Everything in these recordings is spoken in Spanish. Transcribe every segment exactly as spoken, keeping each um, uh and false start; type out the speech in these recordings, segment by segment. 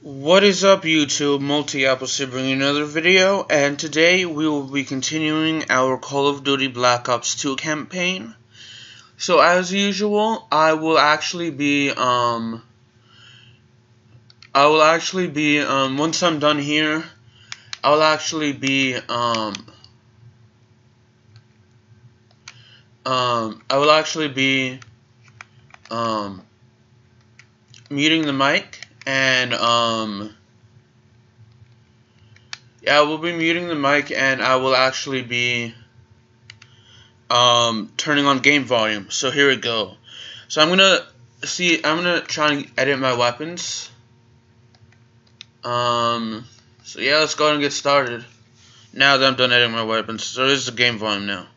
What is up, YouTube? Multi-Appleseed bringing another video, and today we will be continuing our Call of Duty Black Ops two campaign. So as usual, I will actually be um I will actually be um once I'm done here, I'll actually be um um I will actually be um muting the mic and um Yeah, I will be muting the mic, and I will actually be um, turning on game volume. So here we go. So I'm gonna see. I'm gonna try and edit my weapons. Um. So yeah, let's go ahead and get started. Now that I'm done editing my weapons, so this is the game volume now.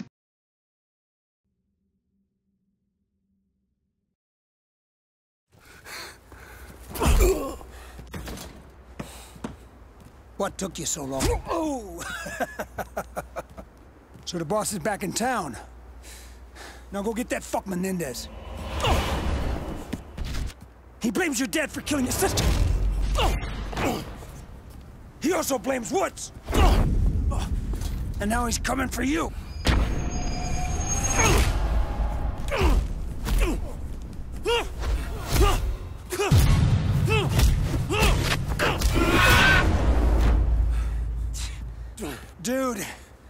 What took you so long? Oh! So the boss is back in town. Now go get that fuck Menendez. He blames your dad for killing his sister. He also blames Woods. And now he's coming for you. Dude,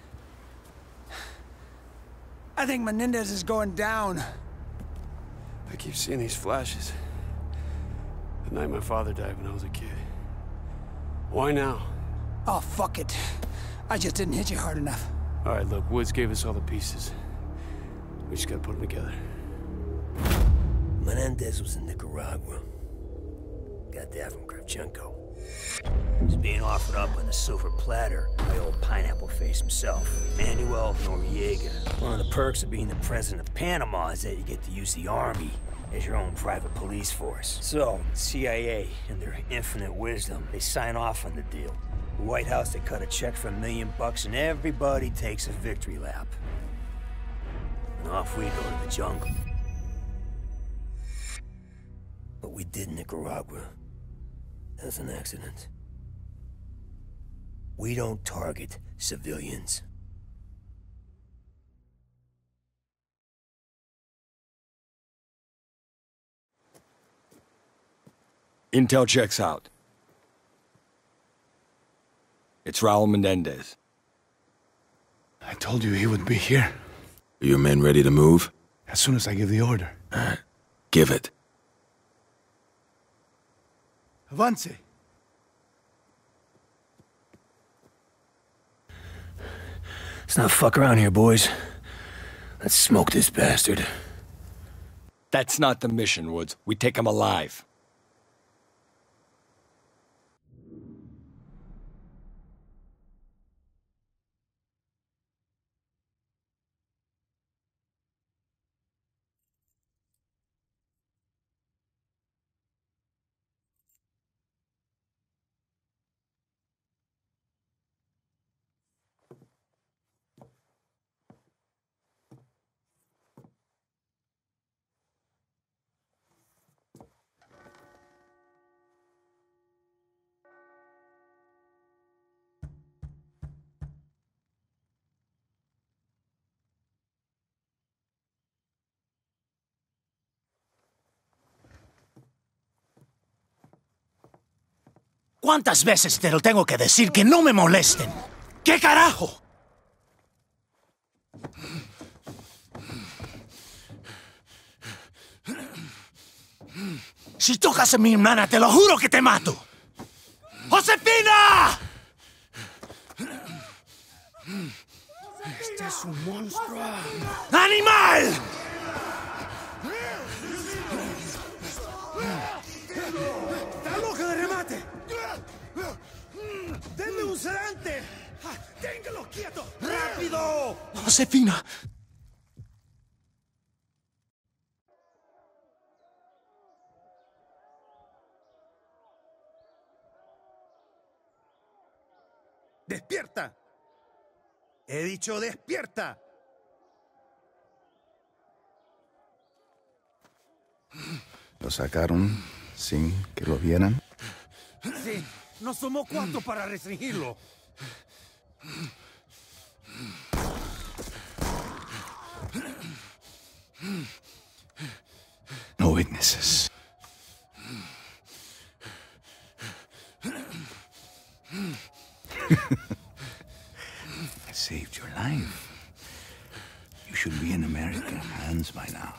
I think Menendez is going down. I keep seeing these flashes. The night my father died when I was a kid. Why now? Oh, fuck it. I just didn't hit you hard enough. All right, look, Woods gave us all the pieces. We just gotta put them together. Menendez was in Nicaragua. Got that from Kravchenko. He's being offered up on a silver platter by old Pineapple Face himself, Manuel Noriega. One of the perks of being the president of Panama is that you get to use the army as your own private police force. So, C I A, in their infinite wisdom, they sign off on the deal. The White House, they cut a check for a million bucks and everybody takes a victory lap. And off we go to the jungle. What we did in Nicaragua, that's an accident. We don't target civilians. Intel checks out. It's Raul Menendez. I told you he would be here. Are your men ready to move? As soon as I give the order. Uh, give it. Avance. Let's not fuck around here, boys. Let's smoke this bastard. That's not the mission, Woods. We take him alive. ¿Cuántas veces te lo tengo que decir que no me molesten? ¿Qué carajo? Si tocas a mi hermana, te lo juro que te mato. ¡Josefina! Este es un monstruo. ¡Animal! ¡Está loca de remate! ¡Denme un sedante! ¡Téngalo quieto! ¡Rápido! Josefina. ¡Despierta! He dicho despierta. Lo sacaron sin que lo vieran. Sí, nos tomó cuánto para restringirlo. No witnesses. I saved your life. You should be in American hands by now.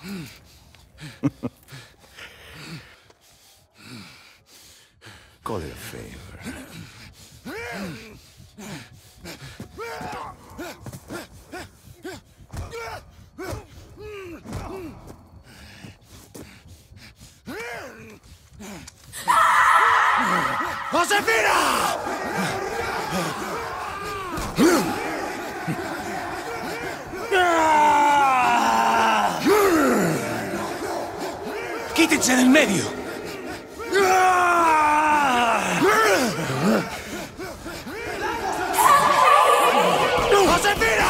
Call it a favor. ¡Josefina! ¡Quítense del medio! ¡Josefina!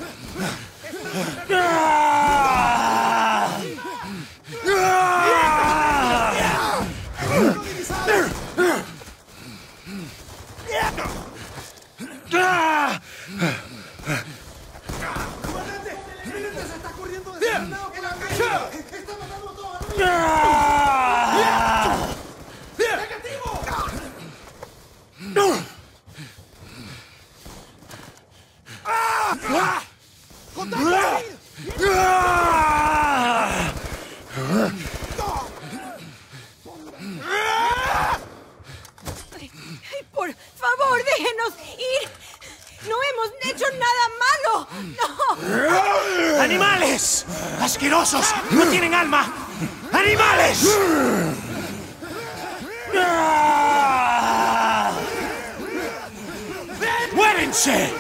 Por favor, déjenos ir. No hemos hecho nada malo. No. ¡Animales! ¡Asquerosos! ¡No tienen alma! ¡Animales! ¡Muérense!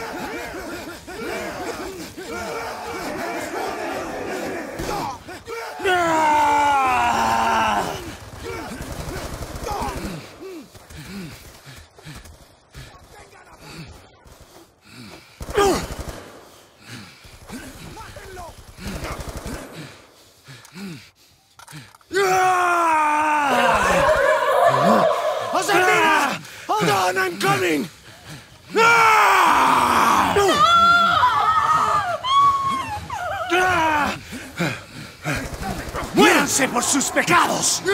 ¡Josefina! ¡Hold on, I'm coming! ¡Muéranse por sus pecados!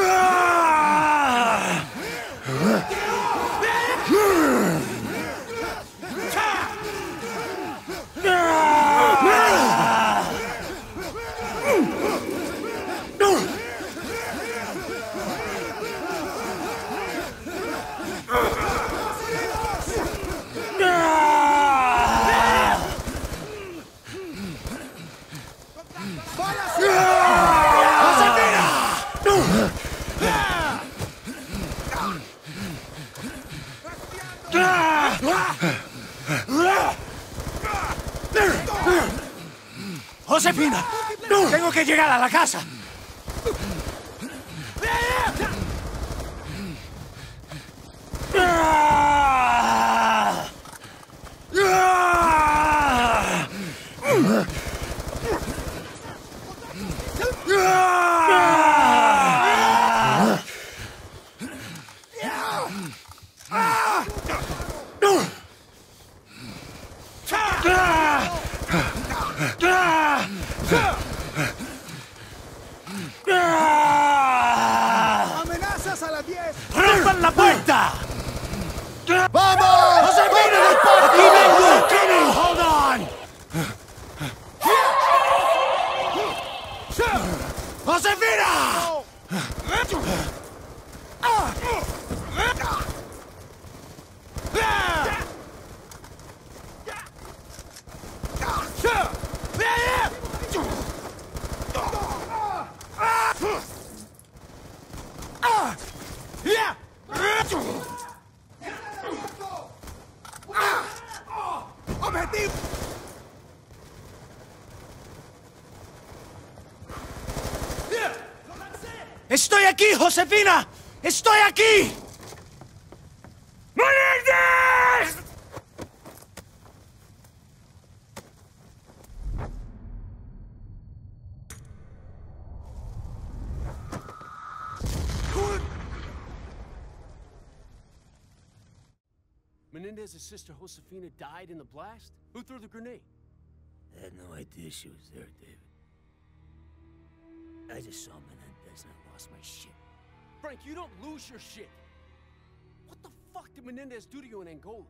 ¡Josefina! ¡Tengo que llegar a la casa! ¡Amenazas a las diez! ¡Rompan la puerta! ¡Vamos! ¡Josefina del parque! ¡Aquí vengo! ¡Coming! ¡Hold on! ¡Josefina! ¡Objetivo! ¡Estoy aquí, Josefina! ¡Estoy aquí! ¡Morirte! Menendez's sister Josefina died in the blast? Who threw the grenade? I had no idea she was there, David. I just saw Menendez and I lost my shit. Frank, you don't lose your shit. What the fuck did Menendez do to you in Angola?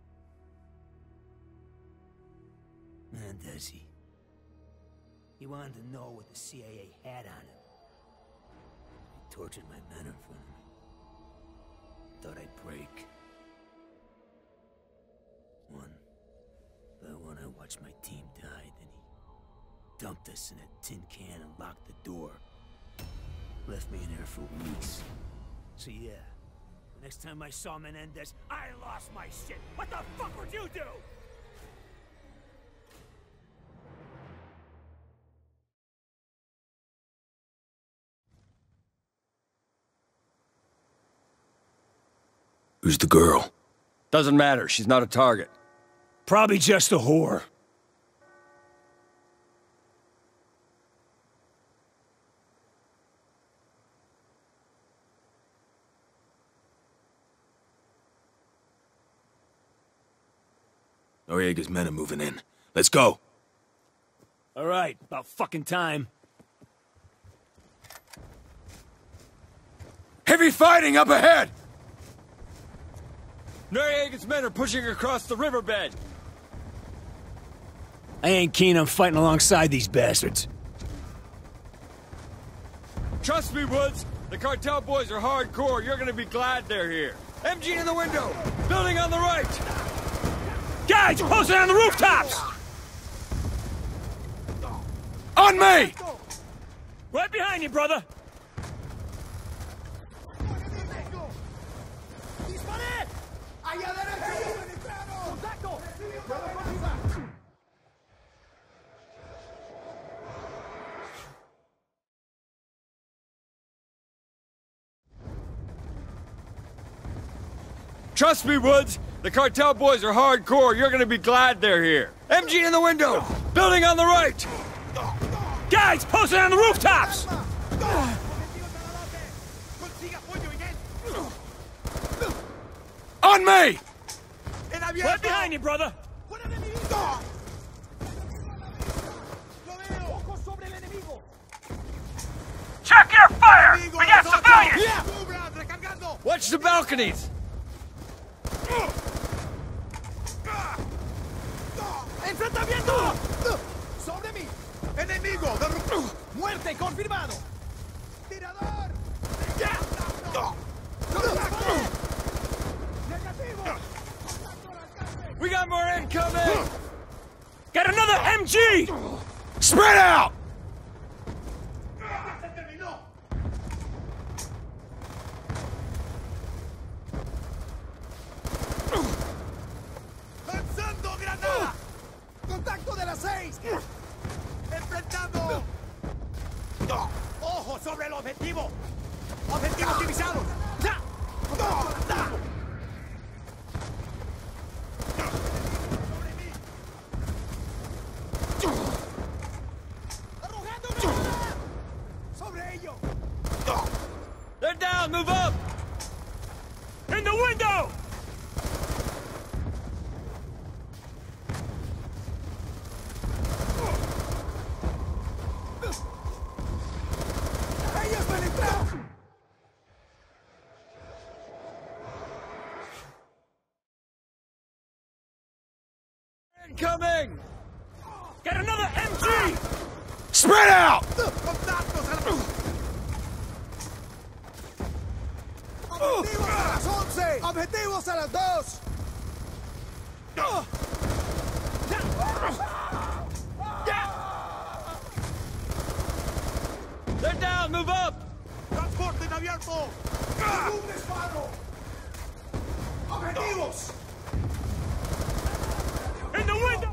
Menendez, he... He wanted to know what the C I A had on him. He tortured my men in front of me. Thought I'd break. One by one, I watched my team die, then he dumped us in a tin can and locked the door. Left me in there for weeks. So yeah, the next time I saw Menendez, I lost my shit. What the fuck would you do? Who's the girl? Doesn't matter. She's not a target. Probably just a whore. Noriega's men are moving in. Let's go. All right, about fucking time. Heavy fighting up ahead! Noriega's men are pushing across the riverbed. I ain't keen on fighting alongside these bastards. Trust me, Woods. The cartel boys are hardcore. You're gonna be glad they're here. M G in the window. Building on the right. Guys, posted on the rooftops! On me! Right behind you, brother! Trust me, Woods. The cartel boys are hardcore. You're gonna be glad they're here. M G in the window. Building on the right. Guys, posted on the rooftops! On me! Right behind you, brother! Check your fire! We got civilians! Watch the balconies! ¡Enfrentamiento! ¡Sobre mí! ¡Enemigo! ¡Muerte confirmado! ¡Tirador! We got more incoming! Got another M G! Spread out! ¡Lanzando granada! ¡Contacto de las seis! ¡Enfrentando! ¡Ojo sobre el objetivo! ¡Objetivos divisados! ¡Ya! ¡Sobre mí! ¡Arrojando granada! ¡Sobre ello! They're down! Move up! In the window! ¡Ellos penetraron! Incoming! Got another M G! Spread out! ¡Contactos a la... ¡Objetivos a las once! ¡Objetivos a las dos! They're down! Move up! ¡Transporte en abierto! ¡Un disparo! ¡Objetivos! In the window!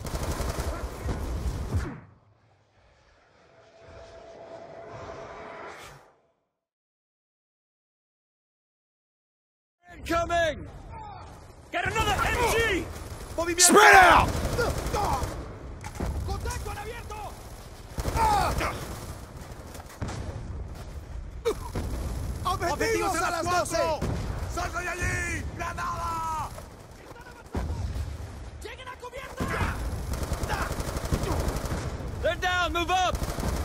Incoming! Got another M G! ¡Movimiento! Spread out! ¡Contacto en abierto! ¡Objetivos a las doce! ¡Salga de allí! ¡Granada! down! Move up!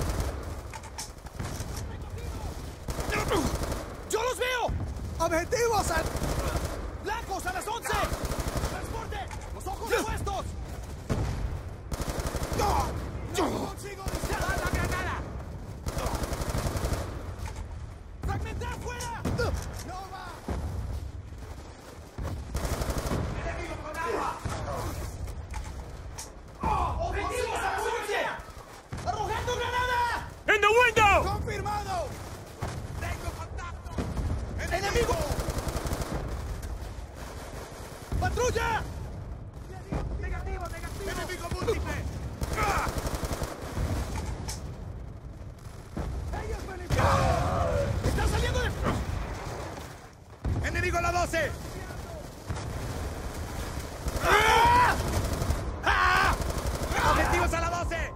¡Yo los veo! ¡Objetivos al... ¡Blancos a las once! ¡Transporte! ¡Los ojos puestos! ¡No! ¡No consigo disparar la granada! ¡Fragmentar fuera! ¡No va! ¡Enemigo con agua! ¡Objetivos a once! ¡Arrojando granada! In the window! ¡Confirmado! ¡Tengo contacto! ¡Enemigo! ¡Patrulla! ¡Negativo, negativo! ¡Enemigo múltiple! ¡Ah! ¡Ellos penetraron! ¡Están saliendo de... ¡Enemigo a la doce! ¡Ah! ¡Ah! ¡Objetivos a la doce!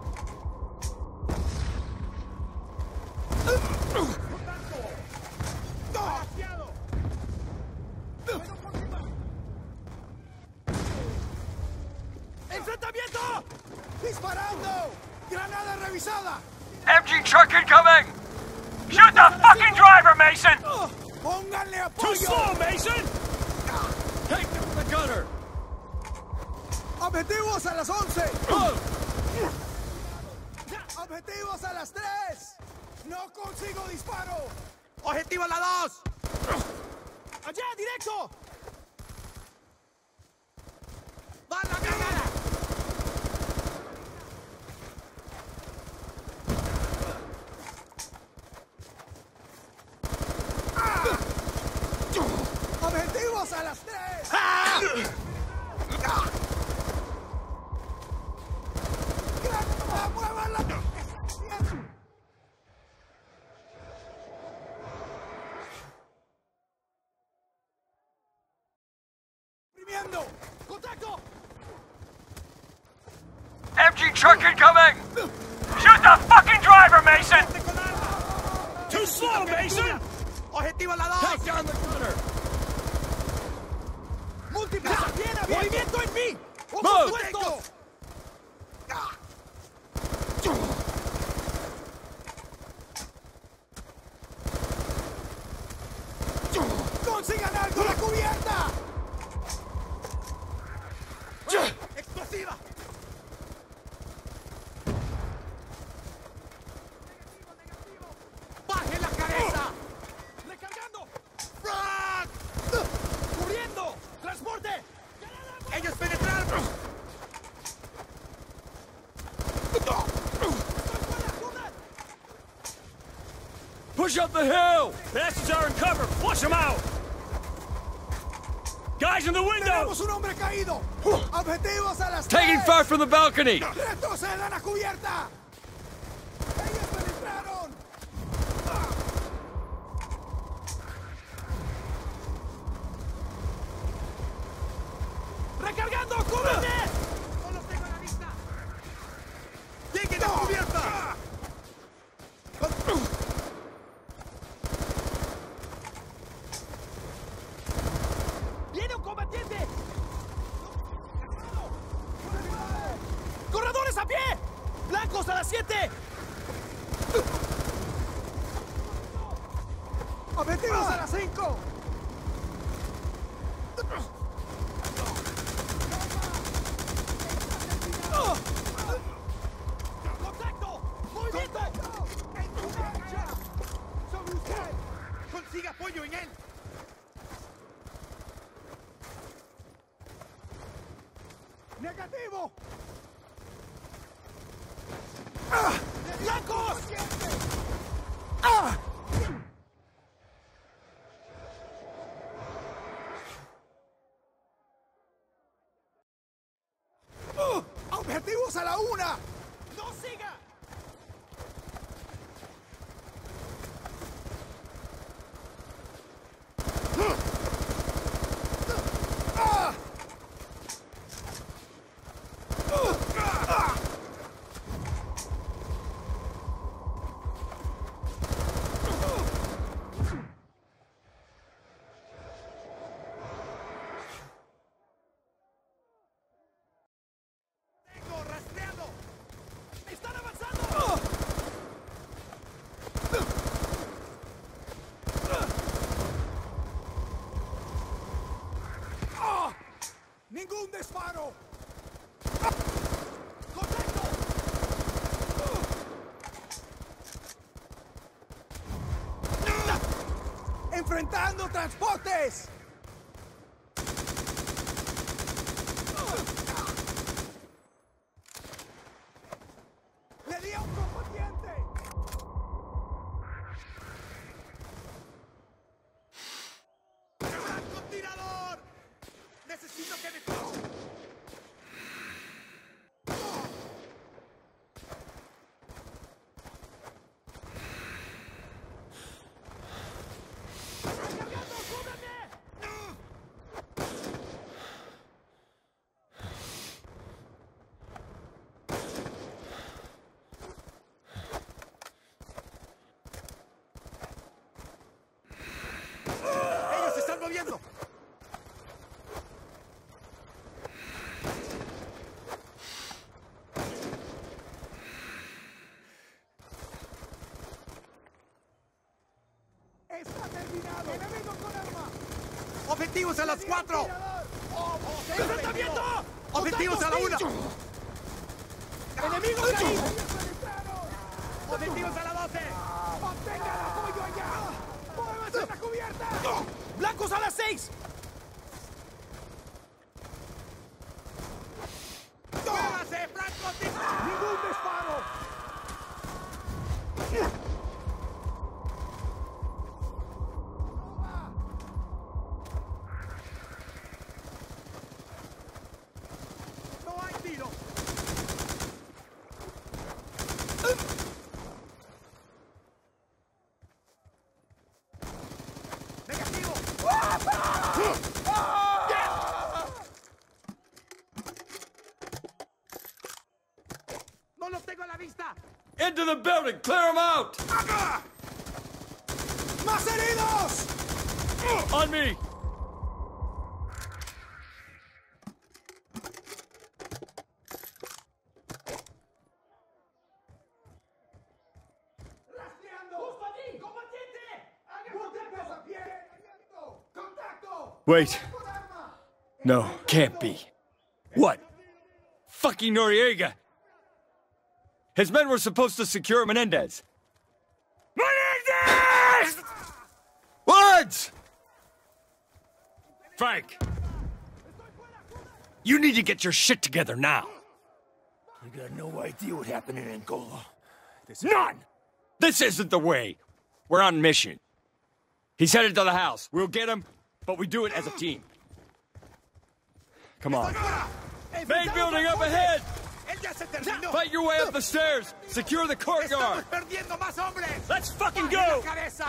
¡Enfrentamiento! ¡Disparando! ¡Granada revisada! M G truck incoming! Shoot the fucking driver, Mason! Oh, ¡pónganle apoyo! Too slow, Mason! Take them from the gunner! ¡Objetivos a las once! Oh. ¡Objetivos a las tres! ¡No consigo disparo! ¡Objetivo a la dos! ¡Allá, directo! ¡Va la granada! ¡Objetivos a las tres! ¡Ah! ¡Granada, muévanla! ¡Imprimiendo! ¡Contacto! M G truck incoming! Shoot the fucking driver, Mason! Too slow, Mason! ¡Objetivo a la dos! Take down the gunner! ¡Múltiples! ¡Bien abierto! ¡Movimiento en mí! Move. ¡Puestos! ¡Consigan algo! ¡La cubierta! ¡Explosiva! ¡Baje la cabeza! ¡Recargando! ¡Frag! ¡Cubriendo! ¡Transporte! ¡Ellos penetraron! Push up the hill! Bastards are in cover! Flush them out! Guys in the window! ¡Tenemos un hombre caído! ¡Objetivos a las Taking tres! fire from the balcony! ¡Retrocedan a cubierta! ¡Ellos penetraron! ¡Recargando! ¡Cúbrete! ¡No los tengo a la vista! ¡Lleguen a cubierta! ¡Viene un combatiente! ¡Corredores a pie! ¡Blancos a las siete! ¡Objetivos a las cinco! ¡Contacto! ¡Movimiento! ¡Sobre usted! ¡Consiga apoyo en él! ¡Negativo! ¡Ah! ¡Blancos! ¡Ah! ¡Oh! ¡Objetivos a la una! ¡No siga! ¡Ah! ¡Enfrentando transportes! ¡Le di a un combatiente! ¡Francotirador! ¡Necesito que me coja! ¡Ellos se están moviendo! ¡Está terminado! ¡Enemigo con arma! ¡Objetivos a las cuatro! ¡Enfrentamiento! ¡Objetivos a la una! ¡Enemigo caído! ¡Objetivos a la doce! ¡Mantenga el apoyo allá! ¡Muévase a la cubierta! ¡Blancos a las seis! ¡Muévase, francotirador! ¡Ningún disparo! ¡No hay tiro! ¡Negativo! ¡No los tengo a la vista! Into the building! Clear them out! ¡Más heridos! On me! Wait. No, can't be. What? Fucking Noriega! His men were supposed to secure Menendez. Menendez! Woods! Frank! You need to get your shit together now. I got no idea what happened in Angola. None! This isn't the way. We're on mission. He's headed to the house. We'll get him, but we do it as a team. Come on. Main building up ahead! Fight your way up the stairs! Secure the courtyard! Let's fucking go!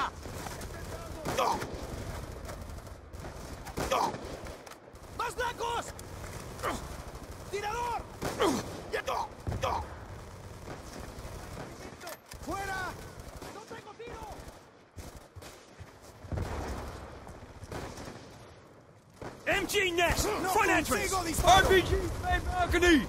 ¡Más blancos! ¡Tirador! ¡Fuera! ¡No tengo tiro! M G Nest! No Front entrance! consigo disparo. R P G! Main balcony!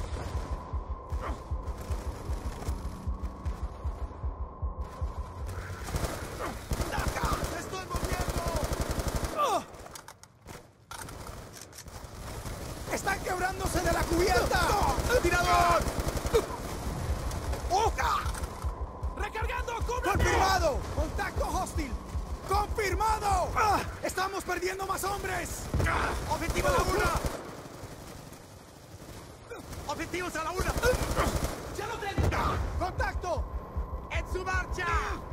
¡Me estoy moviendo! ¡Oh! ¡Están quebrándose de la cubierta! ¡Tirador! ¡Oca! ¡Recargando! ¡Cúbreme! ¡Confirmado! ¡Contacto hostil! ¡Confirmado! ¡Ah! ¡Estamos perdiendo más hombres! ¡Objetivo a la una! ¡Objetivos a la una! ¡Ya lo tengo! ¡Contacto! ¡En su marcha!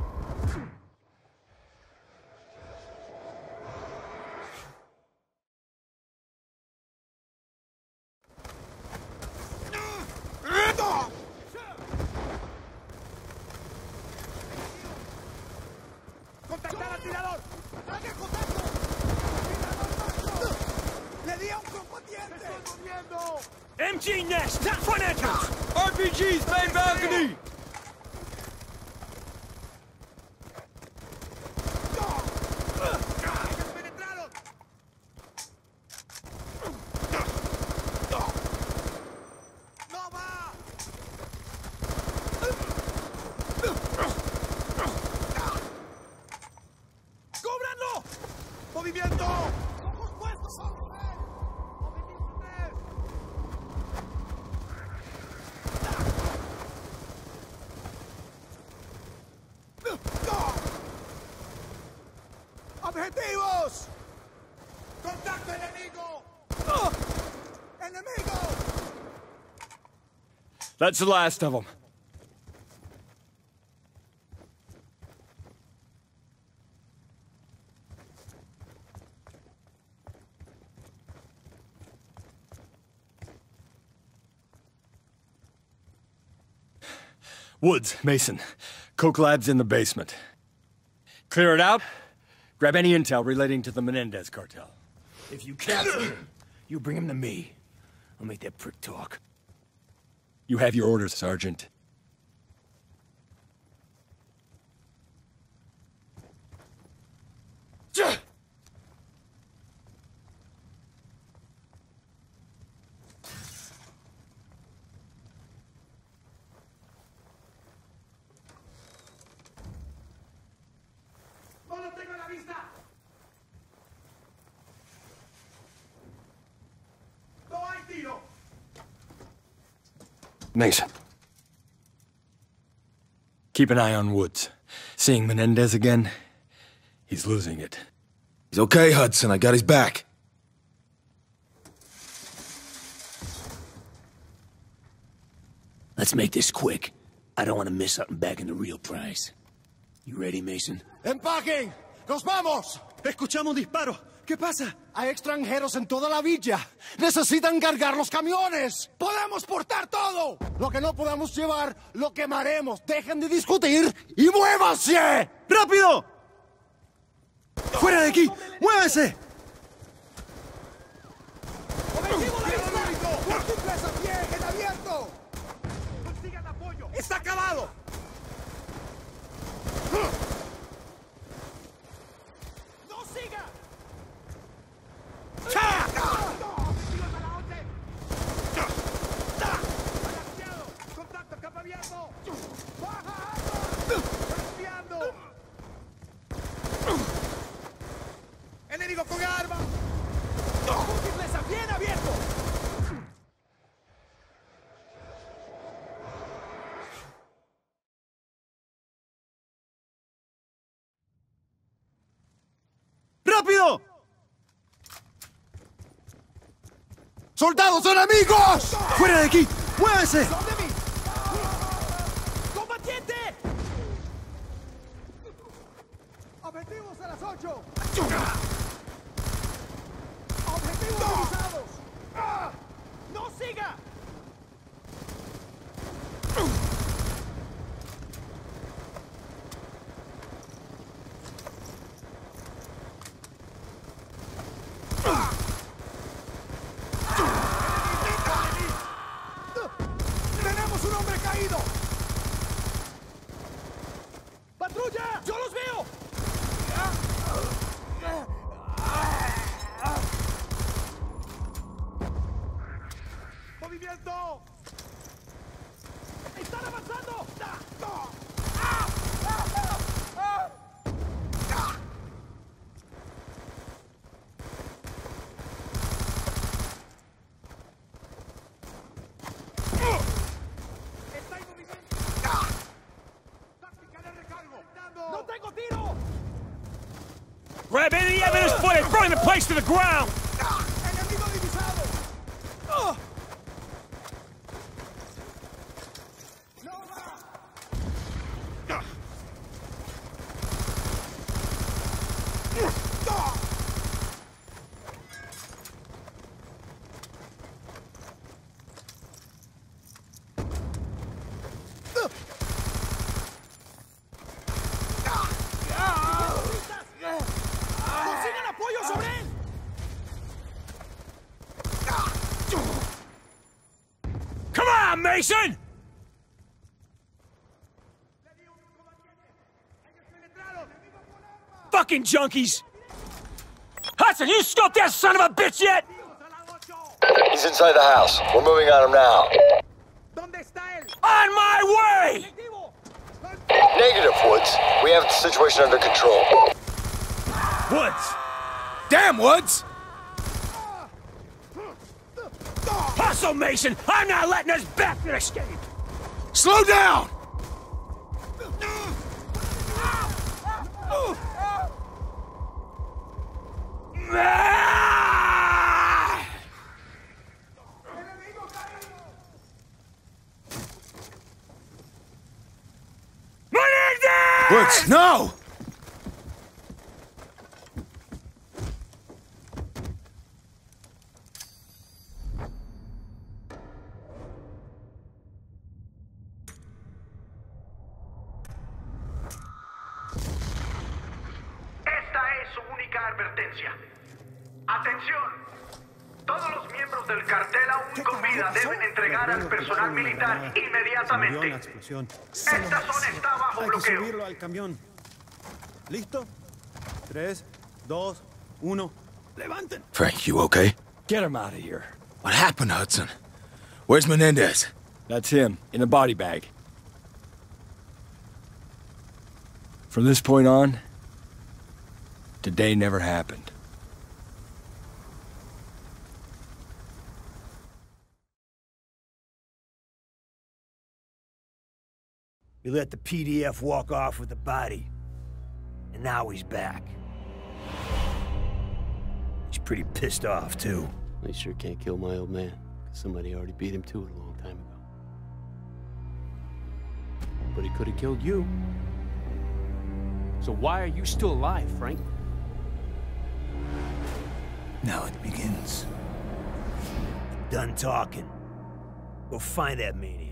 ¡Contactar al tirador! ¡Haga contacto! ¡Tirador! ¡Le di a un combatiente! ¡Me estoy moviendo! M G Nest! Front entrance! R P G's main balcony! ¡Ellos penetraron! ¡No va! ¡Cúbranlo! ¡Movimiento! ¡Ojos puestos sobre él! ¡Objetivo tres! ¡Objetivos! ¡Contacto enemigo! ¡Oh! ¡Enemigo! That's the last of them. Woods, Mason. Coke Lab's in the basement. Clear it out. Grab any intel relating to the Menendez cartel. If you capture him, you bring him to me. I'll make that prick talk. You have your orders, Sergeant. Mason. Keep an eye on Woods. Seeing Menendez again, he's losing it. He's okay, Hudson. I got his back. Let's make this quick. I don't want to miss something back in the real prize. You ready, Mason? ¡Empaquen! ¡Nos vamos! Escuchamos disparos. ¿Qué pasa? Hay extranjeros en toda la villa. Necesitan cargar los camiones. ¡Podemos portar todo! Lo que no podamos llevar, lo quemaremos. Dejen de discutir y muévanse. ¡Rápido! ¡Fuera de aquí! ¡Muévese! ¡Objetivo la vista! ¡Múltiples a pie en abierto! ¡Consigan apoyo! ¡Está acabado! ¡No siga! ¡Contacto, campo abierto! ¡Baja! ¡Espiando! ¡Enemigo con arma! ¡Múltiples a bien abierto! ¡Rápido! ¡Soldados enemigos! ¡Fuera de aquí! ¡Muévese! ¡Combatiente! ¡Objetivos a las ocho! ¡Objetivos divisados! ¡No siga! ¡Tenemos un hombre caído! ¡Patrulla! ¡Yo los veo! ¡Movimiento! ¡Están avanzando! ¡Está en movimiento! ¡Táctica de recargo! ¡No tengo tiro! Grab any evidence footage, bring the place to the ground! ¡Enemigo divisado! ¡Oh! ¡No va! ¡Consigan apoyo sobre él! Come on, Mason! Fucking junkies! Hudson, you scoped that son of a bitch yet? He's inside the house. We're moving on him now. ¿Dónde está él? On my way! Negative, Woods. We have the situation under control. Woods! Damn, Woods! Hustle, Mason! I'm not letting us bastard escape! Slow down! Woods, no! Advertencia. Atención. Todos los miembros del cartel aún con vida deben entregar al personal militar inmediatamente. Esta zona está bajo bloqueo. Hay que subirlo al camión. ¿Listo? Tres, dos, uno. Levanten. Frank, you okay? Get him out of here. What happened, Hudson? Where's Menendez? That's him, in a body bag. From this point on, today never happened. We let the P D F walk off with the body. And now he's back. He's pretty pissed off, too. I sure can't kill my old man. Somebody already beat him to it a long time ago. But he could have killed you. So why are you still alive, Frank? Now it begins. Done talking. Go find that maniac.